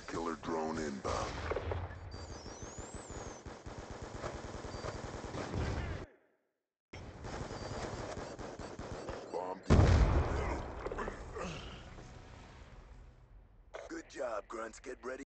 Killer drone inbound. Bomb deactivated. Good job, Grunts. Get ready.